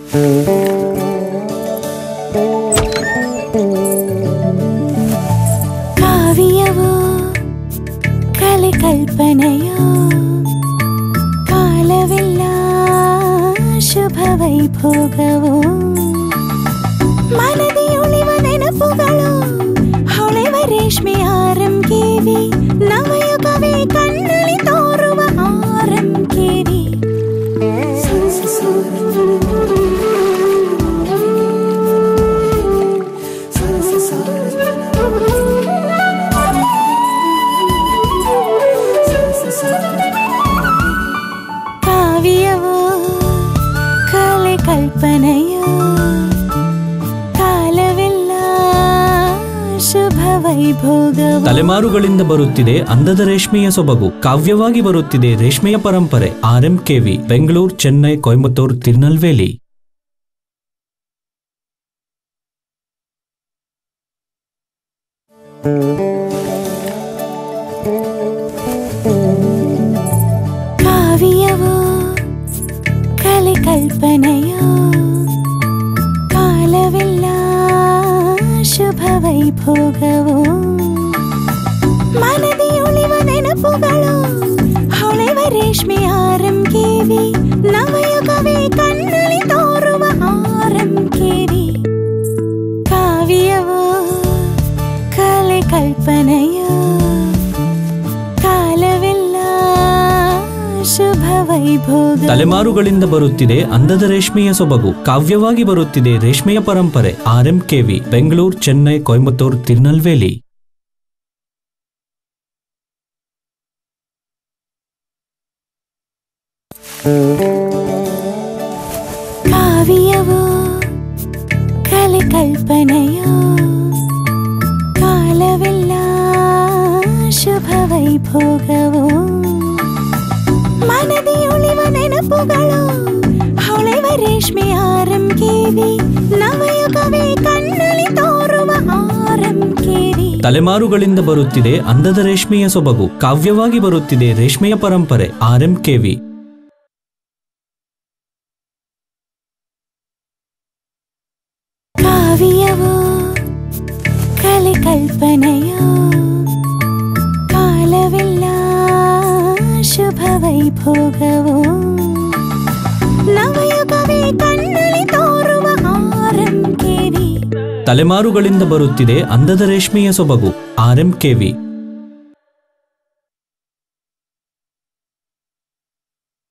ಕಾವ್ಯವೋ ಕಲೆ ಕಲ್ಪನೆಯೋ ಕಾಲವೆಲ್ಲ ಶುಭ ವೈಭೋಗವೋ ಮನದಿ ಉಳಿವ ನೆನಪುಗಳು ಹೊಳೆವ ರೇಷ್ಮೆ ಆರಂಕೇವಿ ನವಯುಗವೇ ಕಣ್ಣಲ್ಲಿ ತೋರುವ ಆರಂಕೇವಿ ಕಾವ್ಯವೋ ಕಲೆ ಕಲ್ಪನೆಯೋ ಕಾಲವೆಲ್ಲ ಶುಭ ವೈಭೋಗವೋ ತಲೆಮಾರುಗಳಿಂದ ಬರುತ್ತಿದೆ ಅಂದದ ರೇಷ್ಮೆಯ ಸೊಬಗು ಕಾವ್ಯವಾಗಿ ಬರುತ್ತಿದೆ ರೇಷ್ಮೆಯ ಪರಂಪರೆ RMKV ಬೆಂಗಳೂರು ಚೆನ್ನೈ ಕೊಯಂಬತ್ತೂರು ತಿರುನಲ್ವೇಲಿ ಕಾವ್ಯವೋ ಕಲೆ ಕಲ್ಪನೆಯೋ ಕಾಲವೆಲ್ಲ ಶುಭ ವೈಭೋಗವೋ ಮನದಿ ಉಳಿವ ನೆನಪುಗಳು ಹೊಳೆವ ರೇಷ್ಮೆ ಆರಂಕೇವಿ ನವಯುಗವೇ ಕಣ್ಣಲ್ಲಿ ತೋರುವ ಆರಂಕೇವಿ ಕಾವ್ಯವೋ ಕಲೆ ಕಲ್ಪನೆಯೋ ಕಾಲವೆಲ್ಲ ಶುಭ ವೈಭೋಗ ತಲೆಮಾರುಗಳಿಂದ ಬರುತ್ತಿದೆ ಅಂದದ ರೇಷ್ಮೆಯ ಸೊಬಗು ಕಾವ್ಯವಾಗಿ ಬರುತ್ತಿದೆ ರೇಷ್ಮೆಯ ಪರಂಪರೆ RMKV ಬೆಂಗಳೂರು ಚೆನ್ನೈ ಕೊಯಂಬತ್ತೂರು ತಿರುನಲ್ವೇಲಿ ಕಾವ್ಯವೋ ಕಲೆ ಕಲ್ಪನೆಯೋ ಕಾಲವೆಲ್ಲ ಶುಭ ವೈಭೋಗವೋ ಮನದಿ ಉಳಿವ ನೆನಪುಗಳು ಹೊಳೆವ ರೇಷ್ಮೆ ಆರಂಕೇವಿ ನವಯುಗವೇ ಕಣ್ಣಲ್ಲಿ ತೋರುವ ಆರಂಕೇವಿ ತಲೆಮಾರುಗಳಿಂದ ಬರುತ್ತಿದೆ ಅಂದದ ರೇಷ್ಮೆಯ ಸೊಬಗು ಕಾವ್ಯವಾಗಿ ಬರುತ್ತಿದೆ ರೇಷ್ಮೆಯ ಪರಂಪರೆ RMKV ಕಾವ್ಯವೋ ಕಲೆ ಕಲ್ಪನೆಯೋ ಕಾಲವೆಲ್ಲ ಶುಭ ವೈಭೋಗವೋ ನವಯುಗವೇ ಕಣ್ಣಲ್ಲಿ ತೋರುವ ಆರಂಕೇವಿ ತಲೆಮಾರುಗಳಿಂದ ಬರುತ್ತಿದೆ ಅಂದದ ರೇಷ್ಮೆಯ ಸೊಬಗು RMKV